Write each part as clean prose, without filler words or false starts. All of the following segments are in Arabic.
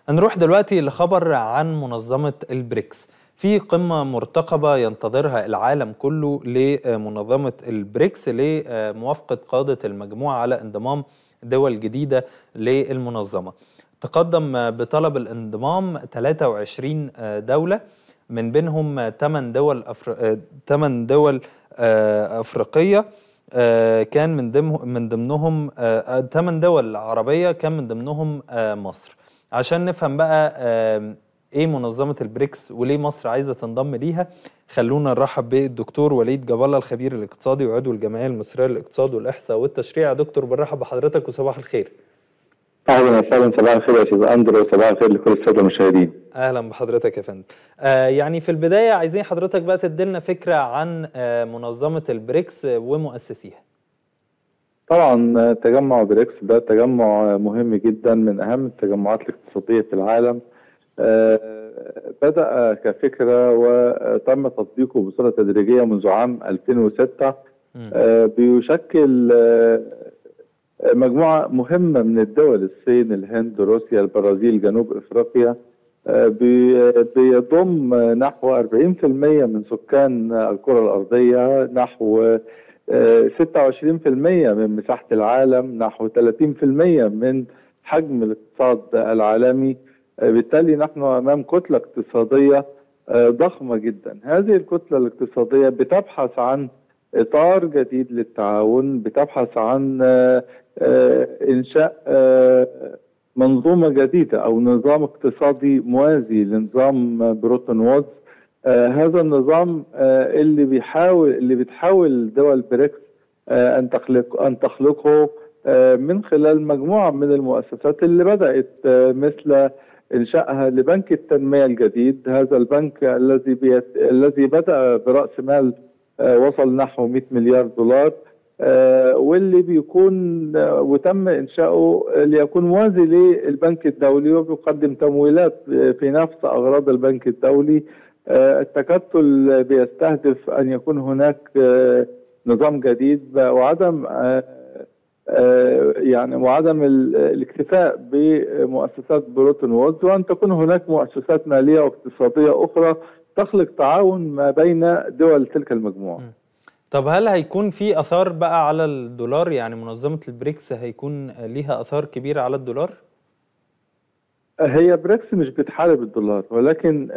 هنروح دلوقتي لخبر عن منظمة البريكس. في قمة مرتقبة ينتظرها العالم كله لمنظمة البريكس لموافقة قادة المجموعة على انضمام دول جديدة للمنظمة. تقدم بطلب الانضمام 23 دولة، من بينهم 8 دول أفريقية، كان من ضمنهم 8 دول عربية، كان من ضمنهم مصر. عشان نفهم بقى ايه منظمة البريكس وليه مصر عايزة تنضم ليها، خلونا نرحب بالدكتور وليد جاب الله، الخبير الاقتصادي وعضو الجمعية المصرية للاقتصاد والإحصاء والتشريع. دكتور برحب بحضرتك وصباح الخير. اهلا وسهلا، صباح الخير يا استاذ اندرو، وصباح الخير لكل الساده المشاهدين. اهلا بحضرتك يا فندم. يعني في البداية عايزين حضرتك بقى تديلنا فكرة عن منظمة البريكس ومؤسسيها. طبعا تجمع بريكس ده تجمع مهم جدا، من اهم التجمعات الاقتصاديه في العالم. بدأ كفكرة وتم تطبيقه بصورة تدريجية منذ عام 2006. بيشكل مجموعة مهمة من الدول: الصين، الهند، روسيا، البرازيل، جنوب افريقيا. بيضم نحو 40% من سكان الكرة الأرضية، نحو 26% من مساحة العالم، نحو 30% من حجم الاقتصاد العالمي. بالتالي نحن أمام كتلة اقتصادية ضخمة جدا. هذه الكتلة الاقتصادية بتبحث عن إطار جديد للتعاون، بتبحث عن إنشاء منظومة جديدة أو نظام اقتصادي موازي لنظام بروتون وودز. هذا النظام اللي بتحاول دول بريكس أن تخلقه من خلال مجموعة من المؤسسات اللي بدأت، مثل إنشائها لبنك التنمية الجديد. هذا البنك الذي بدأ برأس مال وصل نحو 100 مليار دولار، واللي بيكون وتم إنشاؤه ليكون موازي للبنك الدولي وبيقدم تمويلات في نفس أغراض البنك الدولي. التكتل بيستهدف أن يكون هناك نظام جديد وعدم الاكتفاء بمؤسسات بروتون وودز، وأن تكون هناك مؤسسات مالية واقتصادية أخرى تخلق تعاون ما بين دول تلك المجموعة. طب هل هيكون في أثار بقى على الدولار؟ يعني منظمة البريكس هيكون ليها أثار كبيرة على الدولار؟ هي بريكس مش بتحارب الدولار، ولكن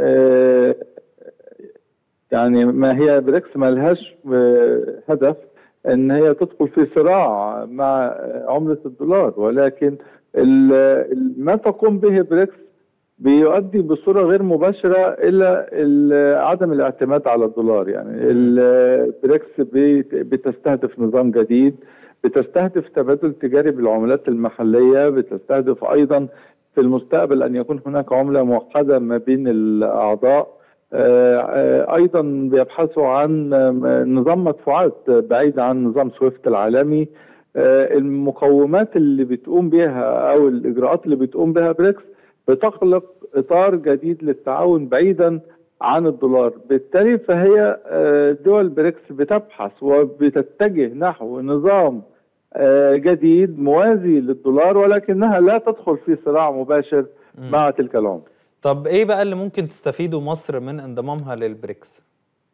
يعني ما هي بريكس ما لهاش هدف ان هي تدخل في صراع مع عملة الدولار، ولكن ما تقوم به بريكس بيؤدي بصورة غير مباشرة إلى عدم الاعتماد على الدولار. يعني البريكس بتستهدف نظام جديد، بتستهدف تبادل تجاري بالعملات المحلية، بتستهدف أيضا في المستقبل أن يكون هناك عملة موحدة ما بين الأعضاء. أيضا بيبحثوا عن نظام مدفوعات بعيد عن نظام سويفت العالمي. المقومات اللي بتقوم بها أو الإجراءات اللي بتقوم بها بريكس بتخلق إطار جديد للتعاون بعيدا عن الدولار. بالتالي فهي دول بريكس بتبحث وبتتجه نحو نظام جديد موازي للدولار، ولكنها لا تدخل في صراع مباشر مع تلك العملة. طب ايه بقى اللي ممكن تستفيده مصر من انضمامها للبريكس؟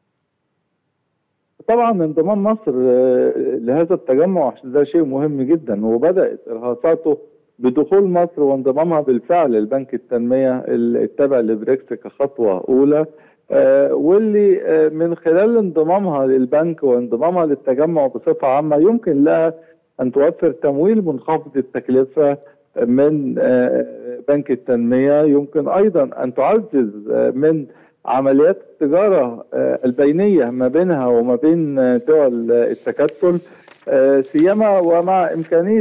طبعا انضمام مصر لهذا التجمع ده شيء مهم جدا، وبدأت ارهاصاته بدخول مصر وانضمامها بالفعل لبنك التنمية التابع لبريكس كخطوة أولى، واللي من خلال انضمامها للبنك وانضمامها للتجمع بصفة عامة يمكن لها أن توفر تمويل منخفض التكلفة من بنك التنمية. يمكن أيضا أن تعزز من عمليات التجارة البينية ما بينها وما بين دول التكتل، سيما ومع إمكانية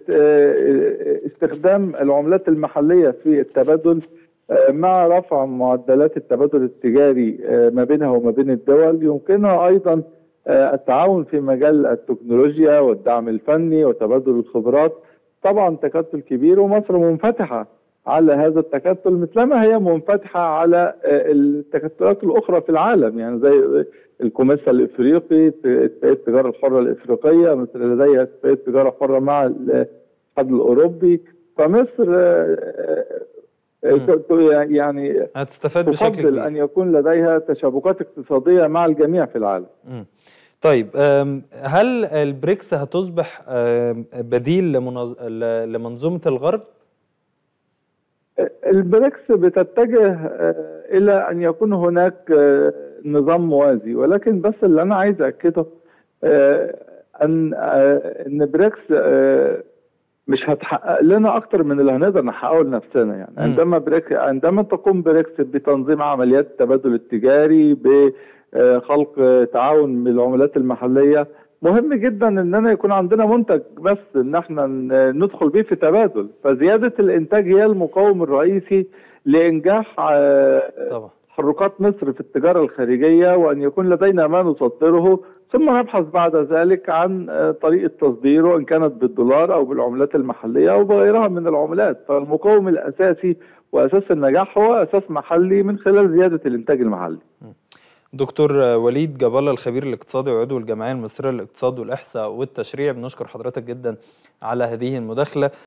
استخدام العملات المحلية في التبادل، مع رفع معدلات التبادل التجاري ما بينها وما بين الدول. يمكنها أيضا التعاون في مجال التكنولوجيا والدعم الفني وتبادل الخبرات. طبعا تكتل كبير، ومصر منفتحة على هذا التكتل مثلما هي منفتحة على التكتلات الأخرى في العالم، يعني زي الكوميسا الإفريقي، اتفاقية التجارة الحرة الإفريقية، مثل لديها اتفاقية تجارة حرة مع الاتحاد الأوروبي. فمصر يعني هتستفاد بشكل تفضل كبير أن يكون لديها تشابكات اقتصادية مع الجميع في العالم. طيب، هل البريكس هتصبح بديل لمنظومة الغرب؟ البريكس بتتجه إلى أن يكون هناك نظام موازي، ولكن بس اللي أنا عايز أكده أن بريكس مش هتحقق لنا أكتر من اللي هنقدر نحققه لنفسنا. يعني عندما تقوم بريكس بتنظيم عمليات التبادل التجاري، بخلق تعاون بالعملات المحلية، مهم جدا اننا يكون عندنا منتج بس ان احنا ندخل بيه في تبادل. فزيادة الانتاج هي المقوم الرئيسي لانجاح طبعا تحركات مصر في التجارة الخارجية، وان يكون لدينا ما نصدره، ثم نبحث بعد ذلك عن طريقة تصديره ان كانت بالدولار او بالعملات المحلية او بغيرها من العملات. فالمقوم الاساسي واساس النجاح هو اساس محلي من خلال زيادة الانتاج المحلي. دكتور وليد جاب الله، الخبير الاقتصادي وعضو الجمعية المصرية للاقتصاد والإحصاء والتشريع، بنشكر حضرتك جدا على هذه المداخلة.